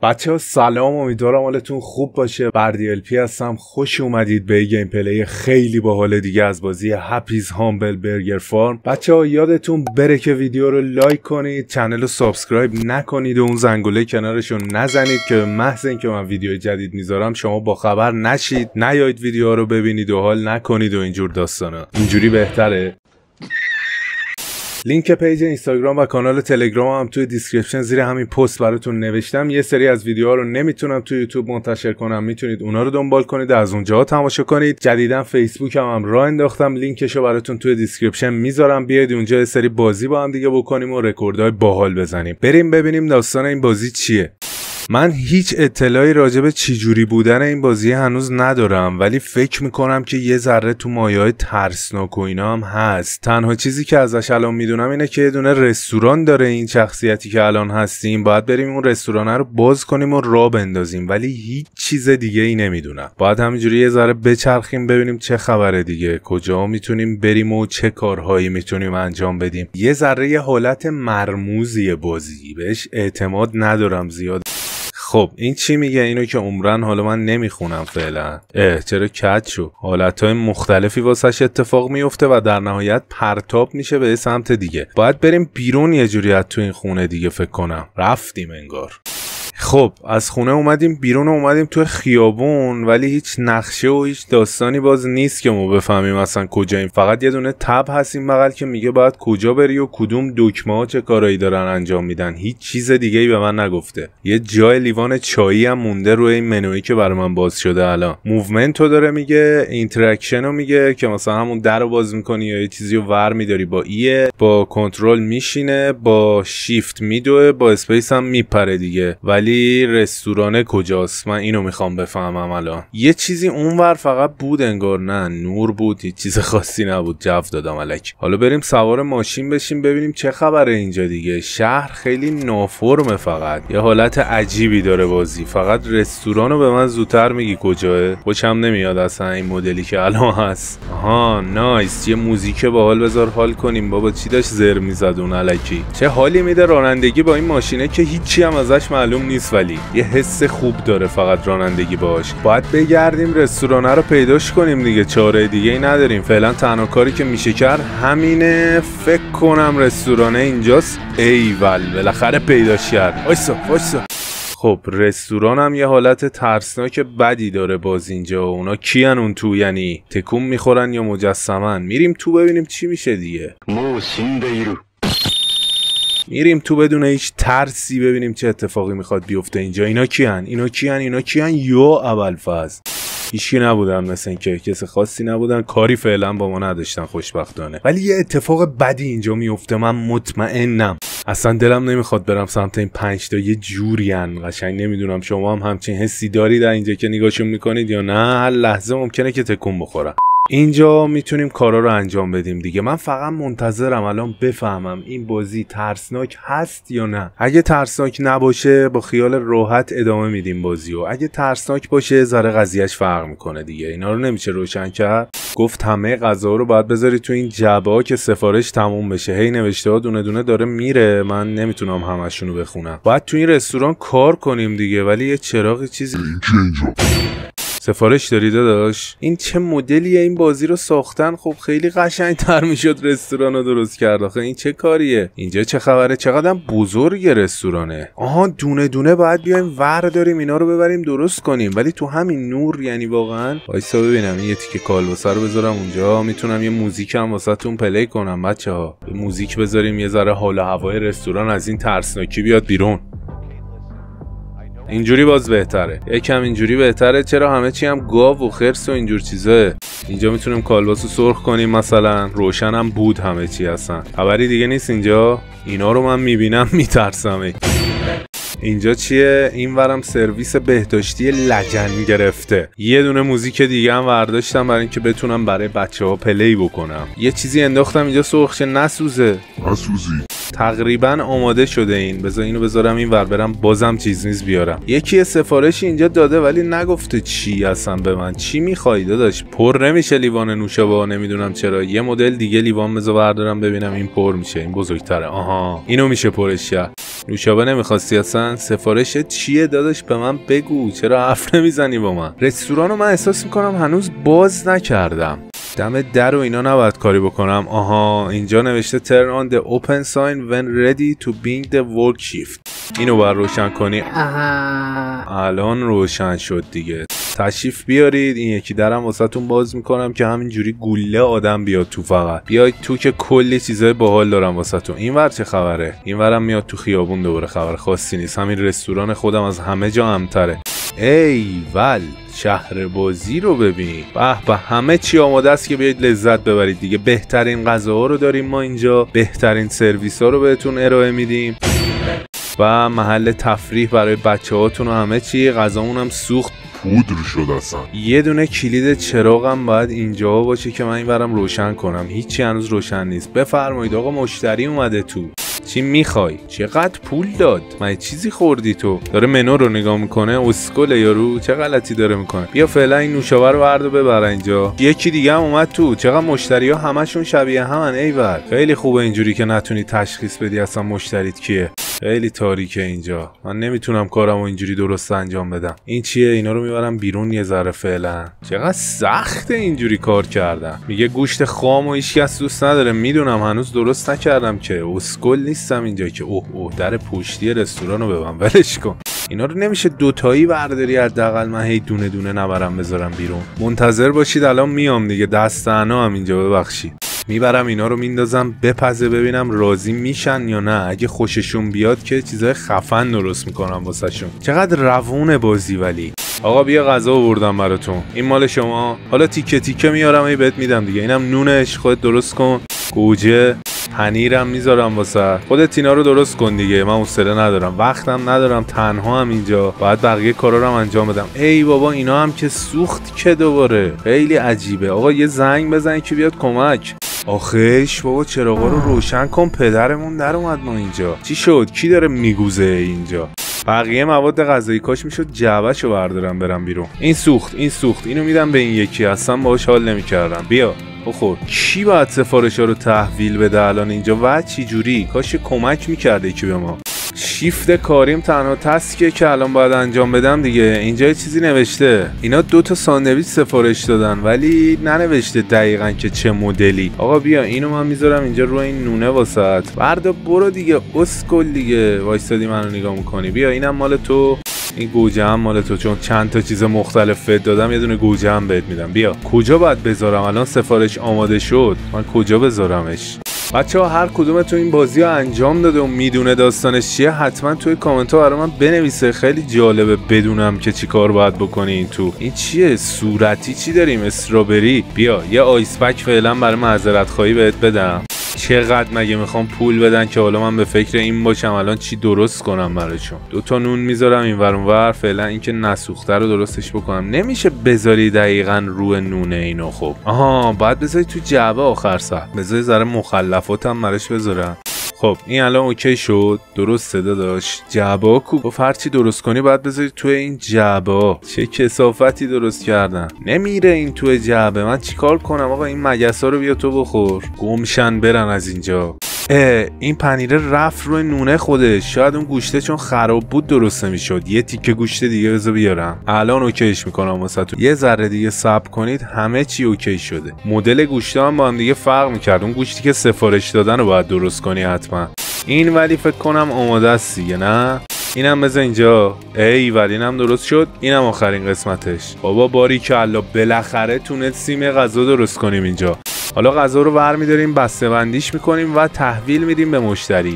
بچه‌ها سلام، امیدوارم حالتون خوب باشه. بردی الپی هستم. خوش اومدید به گیم پلی خیلی باحال دیگه از بازی هپیز هامبل برگر فارم. بچه‌ها یادتون بره که ویدیو رو لایک کنید، چنل رو سابسکرایب نکنید و اون زنگوله کنارش رو نزنید که محض اینکه من ویدیو جدید میذارم شما با خبر نشید، نیایید ویدیو رو ببینید و حال نکنید و اینجور داستانا. اینجوری بهتره. لینک پیج اینستاگرام و کانال تلگرام هم توی دیسکریپشن زیر همین پست براتون نوشتم. یه سری از ویدیوها رو نمیتونم توی یوتیوب منتشر کنم، میتونید اونا رو دنبال کنید، از اونجا تماشا کنید. جدیداً فیسبوک هم راه انداختم، لینکشو براتون توی دیسکریپشن میذارم. بیاید اونجا یه سری بازی با هم دیگه بکنیم و رکوردهای باحال بزنیم. بریم ببینیم داستان این بازی چیه. من هیچ اطلاعی راجع به چجوری بودن این بازی هنوز ندارم، ولی فکر میکنم که یه ذره تو مایه‌های ترسناک و اینا هم هست. تنها چیزی که ازش الان میدونم اینه که یه دونه رستوران داره این شخصیتی که الان هستیم، باید بریم اون رستوران رو باز کنیم و راه بندازیم، ولی هیچ چیز دیگه ای نمیدونم. باید همینجوری یه ذره بچرخیم ببینیم چه خبره دیگه، کجا میتونیم بریم و چه کارهایی میتونیم انجام بدیم. یه ذره یه حالت مرموزی بازی، بهش اعتماد ندارم زیاد. خب این چی میگه؟ اینو که عمرن حالا من نمیخونم فعلا. چرا کج شو؟ حالتهای مختلفی واسش اتفاق میفته و در نهایت پرتاب میشه به سمت دیگه. باید بریم بیرون یه جوری از تو این خونه دیگه. فکر کنم رفتیم انگار. خب از خونه اومدیم بیرون و اومدیم تو خیابون، ولی هیچ نقشه و هیچ داستانی باز نیست که ما بفهمیم اصلا کجاییم. فقط یه دونه تب هست این بغل که میگه باید کجا بری و کدوم دکمه ها چه کارایی دارن انجام میدن. هیچ چیز دیگه ای به من نگفته. یه جای لیوان چایی هم مونده روی این منویی که برای من باز شده. الان موومنتو داره میگه، اینتراکشنو میگه که مثلا همون در رو باز میکنی یا یه چیزی رو ور میداری با ایه، با کنترل میشینه، با شیفت میدوه، با اسپیس هم میپره دیگه. ولی رستوران کجاست؟ من اینو میخوام بفهمم الان. یه چیزی اونور فقط بود انگار، نه نور بود، هیچ چیز خاصی نبود. جو دادم الک. حالا بریم سوار ماشین بشیم ببینیم چه خبره اینجا دیگه. شهر خیلی نافرمه، فقط یه حالت عجیبی داره بازی. فقط رستورانو به من زودتر میگی کجاه. خوشم نمیاد اصلا این مدلی که الان هست. آها نایس، یه موزیک باحال بذار حال کنیم. بابا چی داشت زر میزد اون الکی؟ چه حالی میده رانندگی با این ماشینه که هیچی هم ازش معلوم نیست، ولی یه حس خوب داره فقط رانندگی باش. باید بگردیم رستوران رو پیداش کنیم دیگه، چاره دیگه ای نداریم. فعلا تنها کاری که میشه کرد همینه. فکر کنم رستوران اینجاست. ایول بالاخره پیداش کرد. وایسا. خب رستوران هم یه حالت ترسناک بدی داره باز اینجا. اونا کیان اون تو؟ یعنی تکون میخورن یا مجسمن؟ میریم تو ببینیم چی میشه دیگه. میریم تو بدون هیچ ترسی ببینیم چه اتفاقی میخواد بیفته اینجا. اینا کیان یا ابوالفضل؟ هیچکی نبودن، مثل این که کس خاصی نبودن، کاری فعلا با ما نداشتن خوشبختانه. ولی یه اتفاق بدی اینجا میفته، من مطمئنم. اصلا دلم نمیخواد برم سمت این 5 تا، یه جورین قشنگ. نمیدونم شما هم همچین حسی دارید در اینجا که نگاهشون میکنید یا نه؟ هر لحظه ممکنه که تکون بخورم. اینجا میتونیم کارا رو انجام بدیم دیگه. من فقط منتظرم الان بفهمم این بازی ترسناک هست یا نه. اگه ترسناک نباشه با خیال راحت ادامه میدیم بازیو. اگه ترسناک باشه ذره قضیهش فرق میکنه دیگه. اینا رو نمیشه روشن کرد. گفت همه غذا رو باید بذاری تو این جعبه‌ها که سفارش تموم بشه. هی نوشته ها دونه دونه داره میره، من نمیتونم همشون رو بخونم. باید تو این رستوران کار کنیم دیگه، ولی یه چراغ چیزی سفارش داری داداش؟ این چه مدلیه؟ این بازی رو ساختن خب خیلی قشنگ‌تر میشد رستوران رو درست کرد. آخه این چه کاریه؟ اینجا چه خبره؟ چقدر بزرگ رستورانه. آها دونه دونه باید بیایم ور داریم اینا رو ببریم درست کنیم، ولی تو همین نور یعنی واقعا. وایسا ببینم این یه تیکه کالباسه رو بذارم اونجا. میتونم یه موزیک هم واسهتون پلی کنم بچه‌ها. موزیک بذاریم یه ذره حال و هوای رستوران از این ترسناکی بیاد بیرون. اینجوری باز بهتره، یکم اینجوری بهتره. چرا همه چی هم گاو و خرس و اینجور چیزه. اینجا میتونیم کالباسو سرخ کنیم مثلا. روشن هم بود همه چی، اصلا خبری دیگه نیست اینجا. اینا رو من میبینم میترسم. اینجا چیه؟ این ورم سرویس بهداشتی لجن گرفته. یه دونه موزیک دیگه هم برداشتم برای اینکه بتونم برای بچه‌ها پلی بکنم. یه چیزی انداختم اینجا سرخ شه نسوزه. تقریبا آماده شده این. بذار اینو بذارم این ور برم بازم چیز نیز بیارم. یکی سفارشی اینجا داده ولی نگفته چی اصلا به من. چی میخوای داداش؟ پر نمیشه لیوان نوشابه، نمیدونم چرا. یه مدل دیگه لیوان بذار بردارم ببینم این پر میشه. این بزرگتره. آها اینو میشه پرش کرد. نوشابه نمیخواستی اصلا؟ سفارشت چیه داداش؟ به من بگو، چرا حرف نمیزنی با من؟ رستورانو من احساس میکنم هنوز باز نکردم. دم در و اینا نباید کاری بکنم. آها اینجا نوشته turn on the open sign when ready to begin the work shift. اینو باید روشن کنی. الان روشن شد دیگه. تشریف بیارید، این یکی درم واسهتون باز میکنم که همینجوری گوله آدم بیاد تو. فقط بیاید تو که کلی چیزای باحال دارم واسهتون. اینور چه خبره؟ اینورم میاد تو خیابون دوباره، خبر خاصی نیست. همین رستوران خودم از همه جا امتره. ایول شهر بازی رو ببین. به همه چی آماده است که بیاید لذت ببرید دیگه. بهترین غذاها رو داریم ما اینجا، بهترین سرویس ها رو بهتون ارائه میدیم و محل تفریح برای بچه‌هاتون و همه چی. غذامون هم سوخت پودر شد اصلا. یه دونه کلید چراغم باید اینجا باشه که من اینورم روشن کنم. هیچی هنوز روشن نیست. بفرمایید آقا مشتری اومده تو. چی میخوای؟ چقدر پول داد؟ من چیزی خوردی تو؟ داره منو رو نگاه میکنه. اسکل یارو چه غلطی داره میکنه. بیا فعلا این نوشابه رو برد و ببر اینجا. یکی دیگه هم اومد تو. چقدر مشتری‌ها همشون شبیه همن. ایول خیلی خوبه اینجوری که نتونی تشخیص بدی اصلا مشتریت کیه. خیلی تاریکه اینجا، من نمیتونم کارمو اینجوری درست انجام بدم. این چیه؟ اینا رو میبرم بیرون یه ذره فعلا. چقدر سخته اینجوری کار کردن. میگه گوشت خام و هیچکس دوست نداره. میدونم هنوز درست نکردم که، اسکل نیستم اینجا که اوه در پشتی رستورانو ببن. ولش کن. اینا رو نمیشه دوتایی برداری حداقل؟ من هی دونه دونه نبرم بذارم بیرون. منتظر باشید الان میام دیگه. دستانا هم اینجا ببخشید. میبرم اینا رو میندازم بپزه ببینم راضی میشن یا نه. اگه خوششون بیاد که چیزای خفن درست میکنم واسهشون. چقدر روونه بازی. ولی آقا بیا غذا آوردم براتون. این مال شما. حالا تیکه تیکه میارم ای بهت میدم دیگه. اینم نونش خودت درست کن. گوجه پنیرم میذارم واسه خودت. اینا رو درست کن دیگه. من حوصله ندارم، وقتم ندارم، تنها هم اینجا. باید بقیه کارا رو هم انجام بدم. ای بابا اینا هم که سوخت که دوباره. خیلی عجیبه. آقا یه زنگ بزن که بیاد کمک. آخیش بابا چراغا رو روشن کن. پدرمون در اومد ما اینجا. چی شد؟ کی داره میگوزه اینجا؟ بقیه مواد غذایی کاش میشد جعبه‌شو بردارم برم بیرون. این سوخت اینو میدم به این یکی. اصلا باهاش حال نمیکردم. بیا بخور. کی باید سفارشا رو تحویل بده الان اینجا و چی جوری؟ کاش کمک میکرده یکی به ما. شیفت کاریم تنها تسکیه که الان باید انجام بدم دیگه. اینجا یه چیزی نوشته. اینا 2 ساندویچ سفارش دادن ولی ننوشته دقیقاً که چه مدلی. آقا بیا اینو من میذارم اینجا رو این نونه واسط. بردا برو دیگه اسکل دیگه. وایسادی منو نگاه میکنی. بیا اینم مال تو. این گوجه هم مال تو، چون چند تا چیز مختلف فت دادم. یه دونه گوجه هم بهت میدم. بیا. کجا باید بذارم الان؟ سفارش آماده شد، من کجا بذارمش؟ بچه‌ها هر کدومتون این بازی رو انجام داده و میدونه داستانش چیه حتما توی کامنت ها برای من بنویسه. خیلی جالبه بدونم که چی کار باید بکنی. این تو این چیه؟ صورتی چی داریم؟ استرابری. بیا یه آیس پک فعلا برای معذرت خواهی بهت بدم. چقدر مگه میخوام پول بدن که حالا من به فکر این باشم الان چی درست کنم براشون. 2 نون میذارم این ور اونور فعلا، اینکه نسوخته رو درستش بکنم. نمیشه بذاری دقیقاً رو نونه اینو. خب آها باید بذاری تو جعبه آخر سر. بذاری ذره مخلفاتم براش بذارم. خب این الان اوکی شد. درست صدا داشت. جعبه کو گفت هرچی درست کنی باید بذاری توی این جعبه. چه کثافتی درست کردن. نمیره این توی جعبه. من چیکار کنم آقا؟ این مگسا رو بیا تو بخور. گمشن برن از اینجا. این پنیره رفت روی نونه خودش. شاید اون گوشته چون خراب بود درست نمیشد. یه تیکه گوشت دیگه بذار بیارم. الان اوکیش میکنم واسهتون. یه ذره دیگه صبر کنید همه چی اوکی شده. مدل گوشتا هم با هم دیگه فرق میکرد. اون گوشتی که سفارش دادن رو باید درست کنی حتما. این ولی فکر کنم آماده است دیگه. نه اینم بذار اینجا. ولی اینم درست شد. اینم آخرین قسمتش. بابا باریکالله بالاخره تونستیم غذا درست کنیم اینجا. حالا غذا رو برمی‌داریم بسته بندیش میکنیم و تحویل میدیم به مشتری.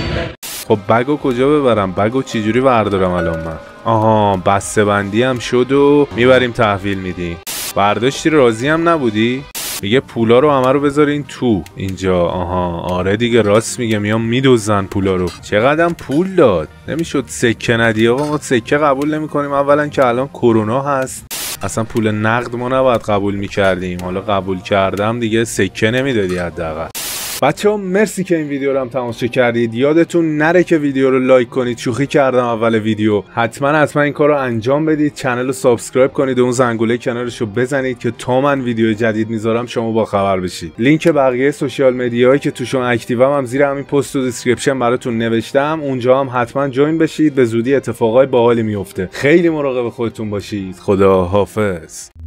خب بگو کجا ببرم؟ بگو چجوری بردارم الان من؟ آها بسته بندی هم شد و میبریم تحویل میدیم. برداشتی راضی هم نبودی؟ میگه پولا رو همه رو بذارین تو اینجا. آها آره دیگه راست میگه. میام میدوزن پولا رو. چقدرم پول داد. نمیشد سکه ندی آقا؟ ما سکه قبول نمیکنیم. اولا که الان کرونا هست، اصلا پول نقد ما نباید قبول میکردیم. حالا قبول کردم دیگه سکه نمیدادی حداقل. بچه‌ها مرسی که این ویدیو رو هم تماشا کردید. یادتون نره که ویدیو رو لایک کنید. شوخی کردم اول ویدیو. حتما این کار رو انجام بدید. چنل رو سابسکرایب کنید و اون زنگوله کنارش رو بزنید که تا من ویدیو جدید میذارم شما با خبر بشید. لینک بقیه سوشال مدیاهایی که توشون اکتیوم هم زیر همین پست و دیسکریپشن براتون نوشتم. اونجا هم حتما جوین بشید. به زودی اتفاقای باحالی میفته. خیلی مراقب خودتون باشید. خدا حافظ.